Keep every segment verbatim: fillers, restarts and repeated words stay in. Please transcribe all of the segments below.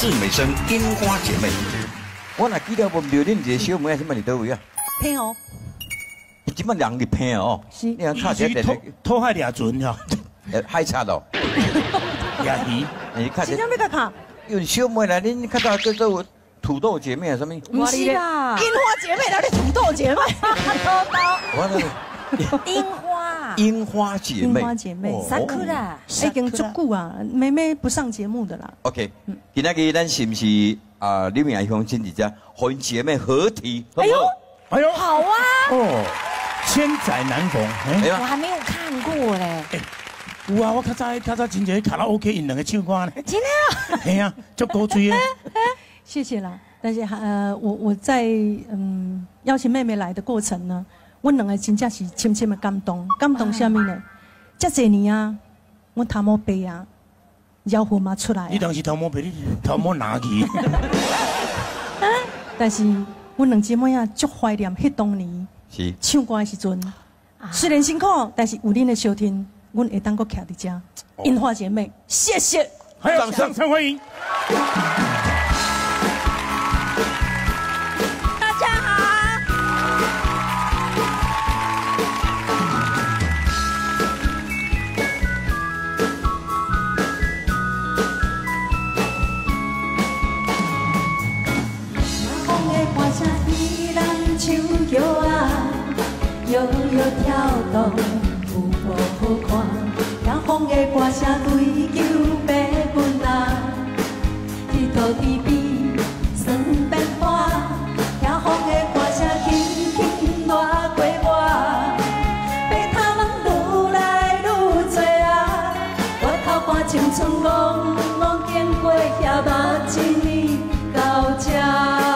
四美声樱花姐妹。我若记得问到恁一个小妹啊，什么伫倒位啊？ 偏哦。 即摆人伫偏哦。是。你看差些点。 拖海掠船吼。 呃，海叉咯。 掠鱼。 你看。 是啥物个卡？ 因为小妹来，恁看到叫做土豆姐妹啊，什么？ 不是啦，樱花姐妹哪里土豆姐妹？土豆。樱花。樱花姐妹。樱花姐妹。三颗啦，已经足久啊，妹妹不上节目的啦。 OK， 今仔日咱是不是啊？李明雄亲自家和姐妹合体？哎呦， 哎呦， 好啊！ 哦，千载难逢。 哎，我还没有看过嘞。 有啊，我较早较早真侪卡拉 OK 因两个唱歌呢。 真的啊？ 系啊，足高追啊。 谢谢啦，但是呃，我我在嗯邀请妹妹来的过程呢，我两个真正是深深的感动，感动什么呢？这几年啊，我头毛白啊，妖魂嘛出来。 你当时头毛白，你头毛哪去？ 但是我两姊妹啊，足怀念迄当年唱歌的时阵，虽然辛苦，但是有恁的收听，阮会当阁徛伫遮。樱花姐妹，谢谢。 还有掌声欢迎。 摇摇跳动，有无好看？听风的歌声对酒白阮啊，天土地边算变化。听风的歌声轻轻掠过我，白头人愈来愈多啊。我头半青春戆戆经过遐目一年到这。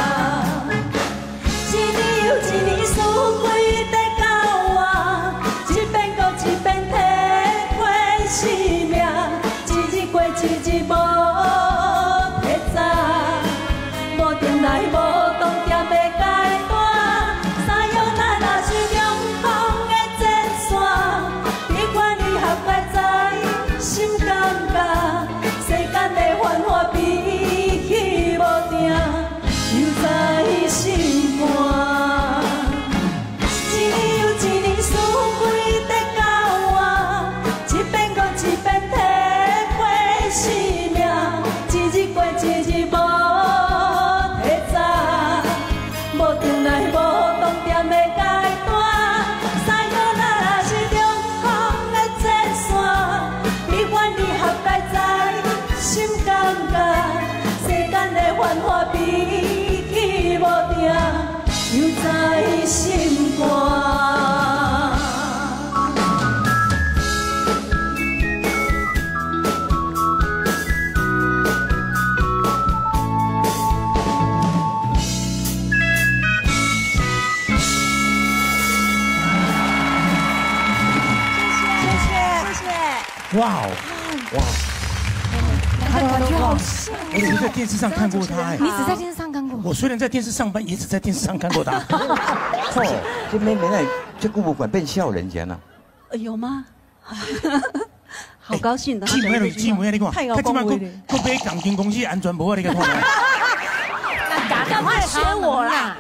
哇哦，哇！ 他的感觉好像， 我只是在电视上看过他哎。 你只在电视上看过？ 我虽然在电视上班，也只在电视上看过他。 哦，这妹妹那这顾不管变笑人家呢？ 有吗？好高兴的。 姊妹了，姊妹，你看， 太高光了。 我被港金公司安全部你个看。 那赶快学我啦！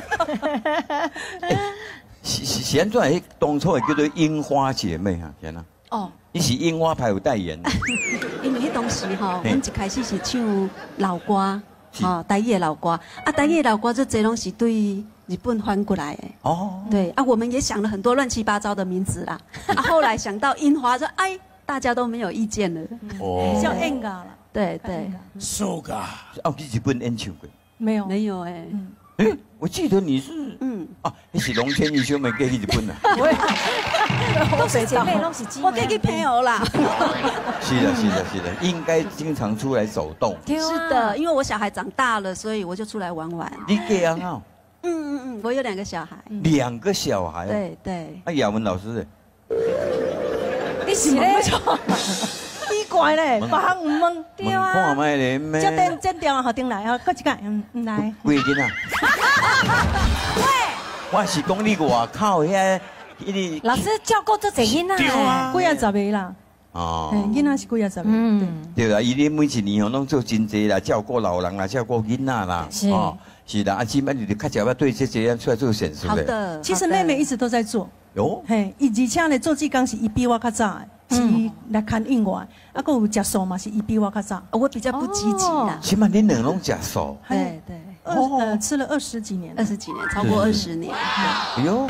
是是是安怎诶？当初会叫做樱花姐妹啊，天哪！哦。你是樱花牌有代言， 因为迄当时吼，阮一开始是唱老歌，吼台语的老歌，啊台语的老歌这这拢是对日本翻过来的。哦，对啊，我们也想了很多乱七八糟的名字啦，啊后来想到樱花，说哎大家都没有意见了， 哦，比较 enga 啦， 对对 ，soga， 哦，你日本演唱过？ 没有， 没有哎。 哎，我记得你是嗯啊，你是龙千一小妹嫁去日本啦？ 都是姐妹，都是姊妹， 我嫁去朋友啦。 是的，是的，是的，应该经常出来走动。 是的，因为我小孩长大了，所以我就出来玩玩。 你嫁啊？ 嗯嗯嗯，我有两个小孩。 两个小孩？ 对对。 啊，雅文老师， 你是咧？奇怪咧，别行唔问， 对啊。看卖咧咩？ 这电这电话好顶来啊，搁一个嗯嗯来。 几个囡啊？喂，我是讲你外口遐，迄个。 老师教过这侪囡仔， 对啊， 几啊十个啦。 哦，囡仔是几啊十个，嗯， 对啦，伊咧每一年哦，拢做真济啦，照顾老人啦，照顾囡仔啦， 是哦，是的，啊，基本你就较少要对这些样出来做显示好的， 其实妹妹一直都在做。有，嘿，伊而且呢，做这工是伊比我较早的，是来看应外，啊，佮有食素嘛，是伊比我较早。 我比较不积极啦。 起码你两拢食素。 对对。 呃，吃了二十几年， 二十几年，超过二十年。哎呦。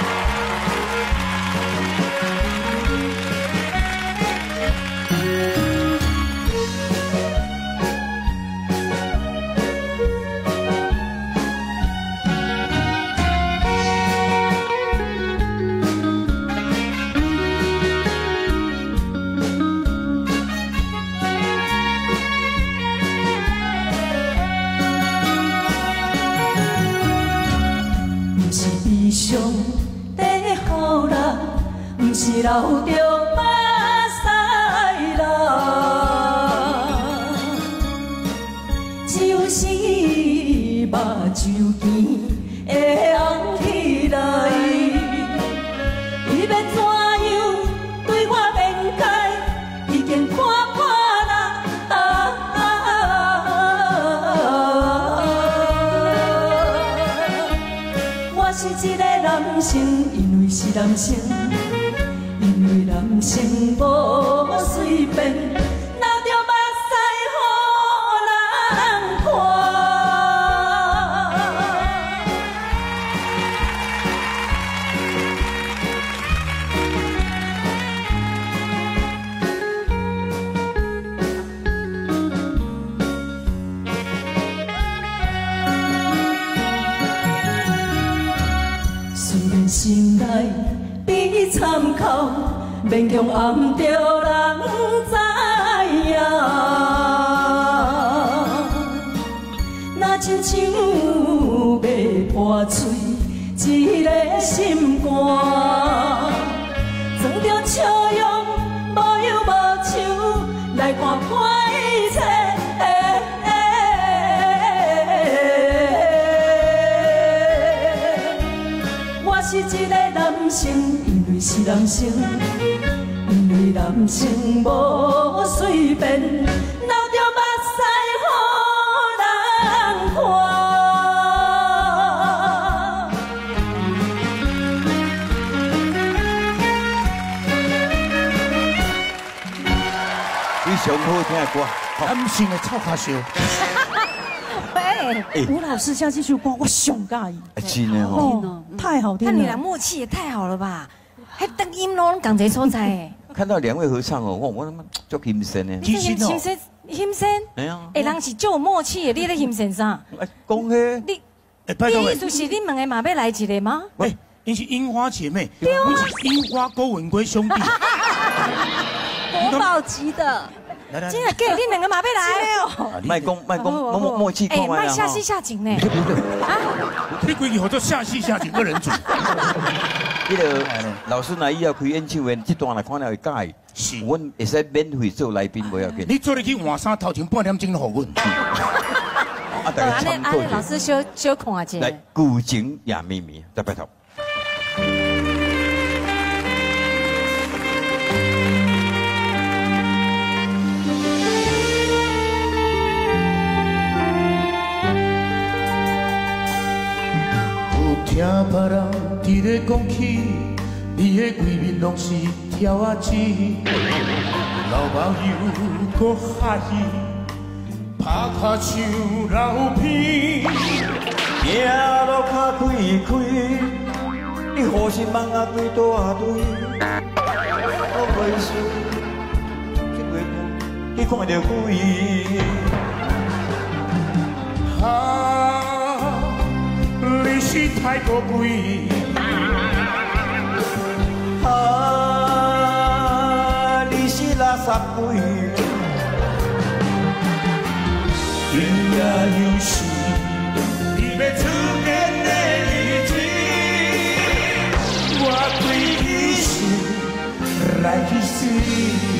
是流着目屎啦，就是目睭见会红起来。伊要怎样对我面解，已经看破啦。啊啊我是一个男生，因为是男生。男生无随便，流着目屎予人看。虽然心内比参考。勉强暗着人知影，若亲像要破碎一个心肝，装着笑容无忧无愁来看破一切。我是一个男生，因为是男生。因为男生无随便，流着目屎予人看。 你上好听的歌， 男生的臭卡烧。 喂，吴老师像这首歌我上介意， 真的哦， 太好听了。 那你俩默契也太好了吧？还等音拢讲这所在。 看到两位合唱哦，我我他妈足欣赏呢。 你欣赏欣赏？哎呀，哎，人是足有默契的，你咧欣赏啥？ 哎，讲嘿， 你，你意思是你两个嘛要来一个吗？ 喂，你是樱花姐妹，你是樱花郭文贵兄弟， 国宝级的。 真的给你两个嘛要来哦！ 卖讲卖讲，默默默契看完了哈。哎，卖下戏下井呢？ 啊，你规矩合作下戏下井二人组。 迄个老师来以后开演唱会，这段来看了会介意。是，阮会使免费做来宾，不要紧。 你做你去换衫，头前半点钟互阮。 啊，大家参考一下。老师小小看一下。 来，古井也秘密，再拜头。 听别人伫咧讲起，你的规面拢是跳啊子，老朋友搁客气，拍卡像老片，行路脚开开，你好心梦啊几大堆，我袂输，这月光你看到鬼。啊你是太过贵，啊！你是垃圾鬼，有呀有时，你要出现的日子，我对你是来去死。